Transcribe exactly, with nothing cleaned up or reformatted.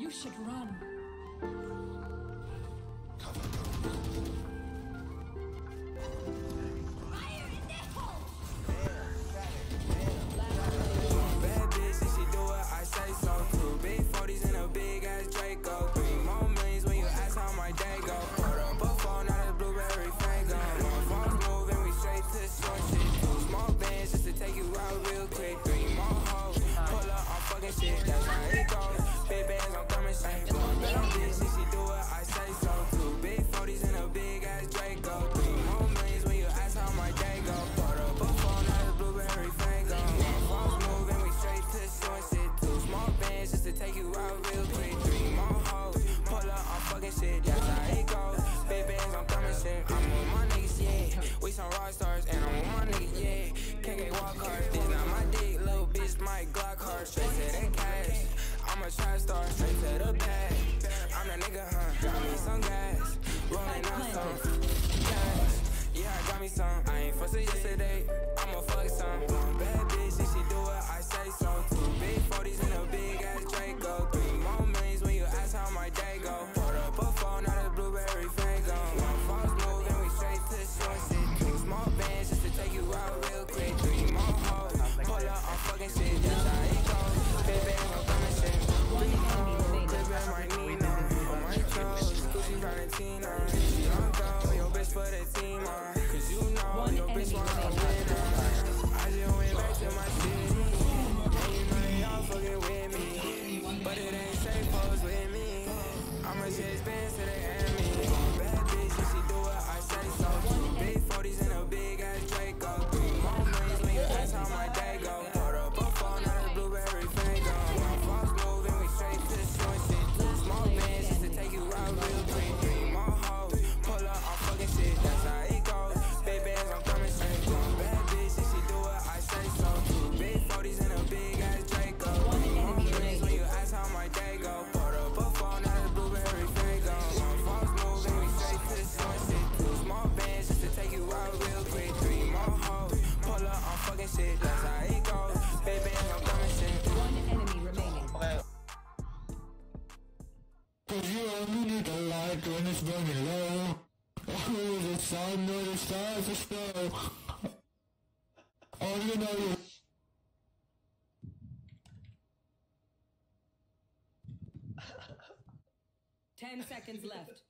You should run. Bad bitch, if she do it, I say so. Two big forties and a big ass Draco. Three more millions when you ask how my day go. Put up a phone, not a blueberry Faygo. One phone's moving, we straight to the short shit. Two small bands just to take you out real quick. Three more hoes, pull up on fucking shit. That's how it goes. Big bands, I'm coming straight. Bad bitch, if she do it, I say so. Two big forties and a big ass Draco. Three more millions when you ask how my day go. Put up a phone, not a blueberry Faygo. One phone's moving, we straight to the short shit. Two small bands just to take you out real quick. Three more hoes, pull up on fucking shit. That's how it goes. Big bands, I'm coming shit. I'm with my niggas, yeah. We some rock stars, and I'm with my niggas, yeah. K K walk hard, this not my dick, little bitch, my Glock hard. Straight to the cash. I'm a trap star, straight to the bag. I'm that nigga, huh? Got me some gas, rolling out some cash. Yeah, I got me some. I ain't fussing yesterday. I'ma fuck some. One bad bitch, if she do it, I say so. Two big forties and a big ass Draco. Three more millions when you ask how my day go. Put up a phone, not a blueberry Faygo. One phone's moving, we straight to the short shit. Two small bands just to take you out real quick. Three more hoes, pull up on fucking shit. That's how it goes. Big bang, I'm coming shit. Three hoes, clip in my Nina. On my toes, Gucci Valentino. She don't go, your bitch for the team on. Cause you know your bitch want a winner. I just went back to my city. And you know they all fucking with me. But it ain't safe pose with me. I'ma chase bands to the enemy. Bad bitch, if she do it, I say so. Two big forties and a big ass Draco. Three more millions when you ask how my day go. Put up a phone, not a blueberry Faygo. One phone's moving, we straight to the short shit. Two small bands just to take you out real quick. Three more hoes, pull up on fucking shit. That's how it goes. Big bands, I'm coming straight. One bad bitch, if she do it, I say so. Two big forties and a big ass Draco. Three more millions when you ask how my day go. Put up a phone, not a blueberry Faygo. One phone's moving, we straight to the short shit. Two small bands just to take you out real quick. Three more hoes, pull up on fucking shit. That's how it goes. Big bands, I'm coming straight. One enemy remaining. Cause you only need a light when it's burning low. Oh, the sun or the stars or snow. All you know is Ten seconds left.